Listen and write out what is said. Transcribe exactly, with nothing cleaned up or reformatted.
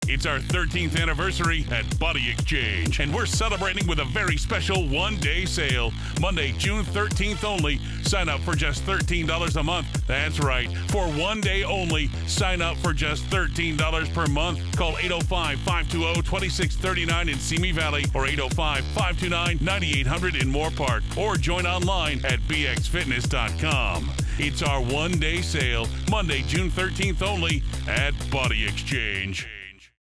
It's our thirteenth anniversary at Body Exchange, and we're celebrating with a very special one-day sale. Monday, June thirteenth only. Sign up for just thirteen dollars a month. That's right. For one day only, sign up for just thirteen dollars per month. Call eight oh five, five two zero, two six three nine in Simi Valley or eight oh five, five two nine, nine eight hundred in Moore Park, or join online at b x fitness dot com. It's our one-day sale, Monday, June thirteenth only at Body Exchange.